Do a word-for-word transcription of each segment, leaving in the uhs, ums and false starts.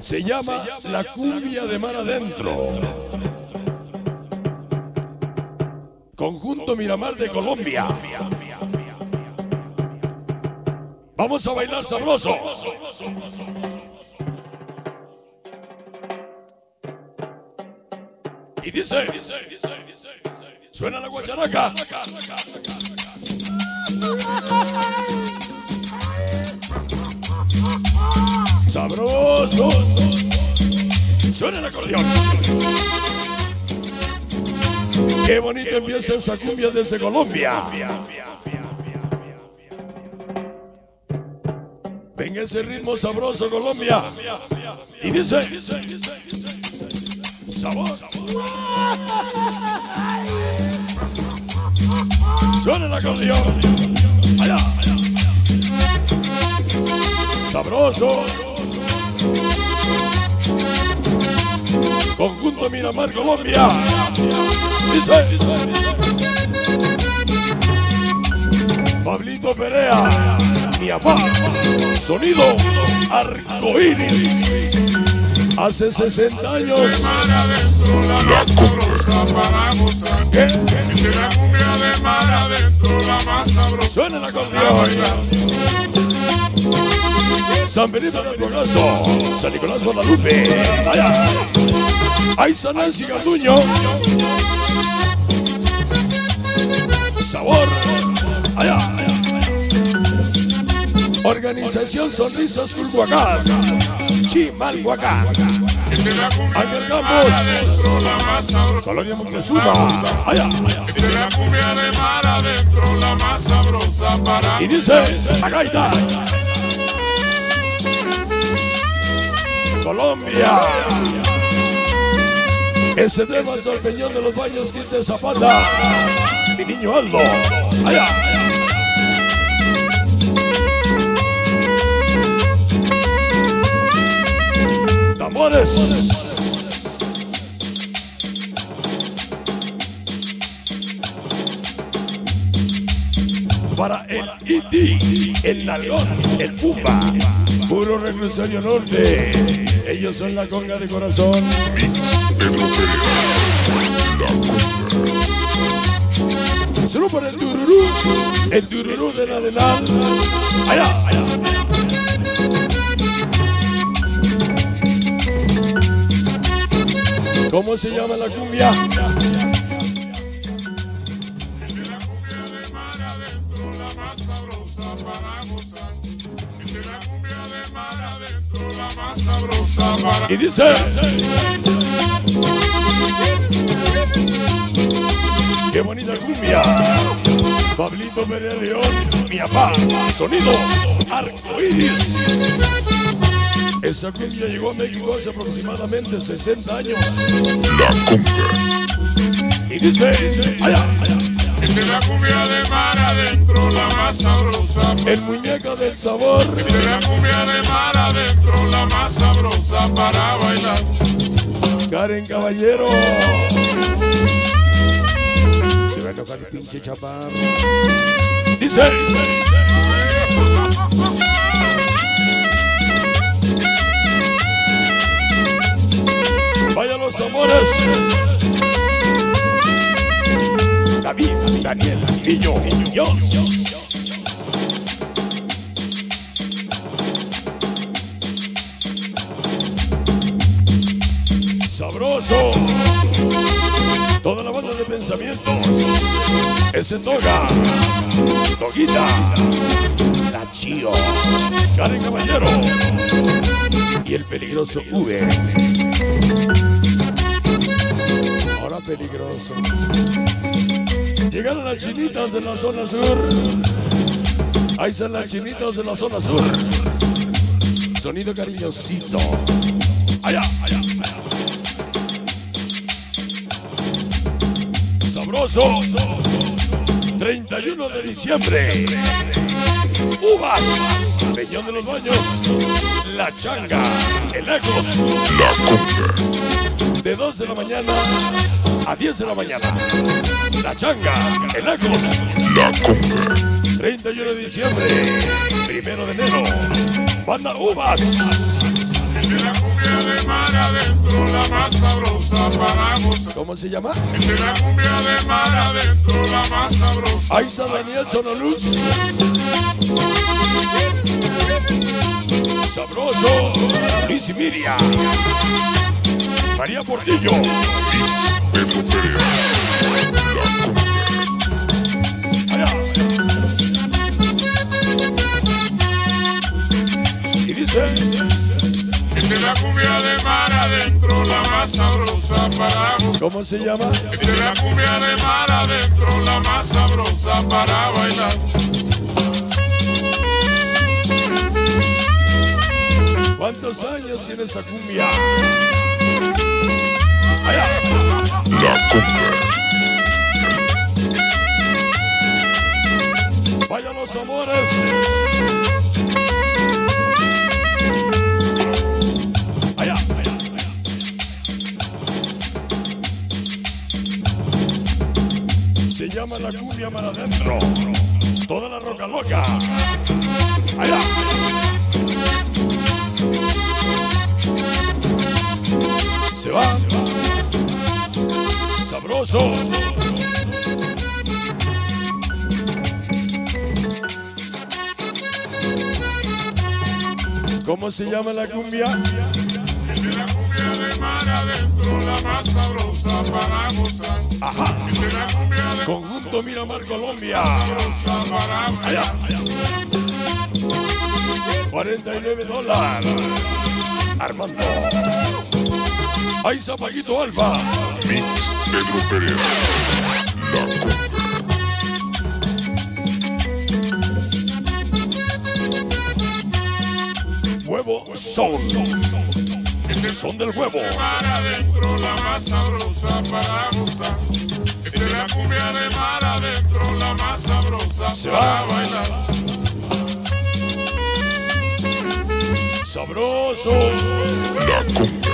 Se llama La Cumbia de Mar Adentro. Conjunto Miramar de Colombia. Vamos a bailar sabroso. Y dice, suena la guacharaca. Sabroso. Suena el acordeón. Qué bonito empieza esa cumbia desde Colombia. Venga ese ritmo sabroso, Colombia. Y dice, sabor. Suena el acordeón. Allá, allá. Sabroso. Conjunto Miramar, Colombia. Dice, dice, dice. Pablito Perea, mi papá. Sonido arcoíris. Hace sesenta años. La sabrosa para gozar. ¿Qué? De la cumbia de mar adentro, la más sabrosa. Suena el acordeón. San Felipe del Progreso, San Nicolás Guadalupe, allá. Hay San Nancy Garduño. Sabor, allá, allá. Organización Sonrisas Culhuacán, Chimalhuacán. Ángel Campos, Colonia Montezuma, allá, allá. De la cumbia de mar adentro, la más sabrosa para. Y dice, la gaita. Colombia. Ese tema es el Peñón de los Baños, quince Zapata. Mi niño Aldo. Allá. Tambores. Para el I T, el Nalgón, el Pumba. Puro Reclusorio Norte. Ellos son la conga de corazón. Solo por el tururú. El tururú del Arenal. Allá, allá. ¿Cómo se llama la cumbia? Y dice, qué bonita cumbia. Pablito Perea León, mi papá. Sonido arcoíris. Esa cumbia llegó a México hace aproximadamente sesenta años. La cumbia. Y dice, allá, allá. De la cumbia de mar adentro, la más sabrosa. El muñeca del sabor. De la cumbia de mar adentro, la más sabrosa para bailar. Karen Caballero. Se va a tocar el pinche chaparro. Dice, vaya los amores. David, Daniel, y yo, yo. Sabroso. Toda la banda de pensamientos. Ese Toga, Toguita, La Chío, Karen Caballero y el peligroso V. Ahora peligroso. Llegaron las chinitas de la zona sur. Ahí están las chinitas de la zona sur. Sonido cariñosito. Allá, allá, allá. Sabroso. treinta y uno de diciembre. Uvas. Peñón de los Baños. La Changa. El Ecos. La cumbia. De dos de la mañana a diez de la mañana. La Changa, el Ecos. La cumbia. treinta y uno de diciembre, primero de enero. Banda Uvas. De la cumbia de mar adentro, la más sabrosa para gozar. ¿Cómo se llama? De la cumbia de mar adentro, la más sabrosa. Aiza Daniel Sonolux. Sabroso. Liz y Miriam. María Portillo. Pedro Pérez. Allá. Y dice. De la cumbia de mar adentro, la más sabrosa para gozar. ¿Cómo se llama? De la cumbia de mar adentro, la más sabrosa para bailar. ¿Cuántos años tiene esa cumbia? Allá. La cumbia. Vaya los amores. Allá, allá, allá. Se llama la cumbia mar adentro. Toda la roca loca. Allá. Se va. Sabroso. ¿Cómo se llama la cumbia? De la cumbia de mar adentro, la más sabrosa para gozar. Ajá. De la cumbia de Conjunto Miramar, Colombia. sabrosa para Allá, bailar. allá. cuarenta y nueve dólares. Armando. Ahí Zapallito Alfa. Mix Pedro Pérez. La cumbia. Huevo son. Son del huevo. De mar adentro, la más sabrosa para gozar. De la cumbia de mar adentro, la más sabrosa Se para va. bailar. Sabroso. La cumbia.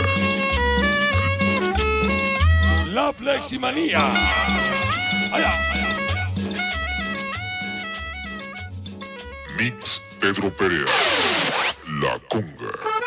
La fleximanía. Allá, allá. Mix Pedro Pérez. La cumbia.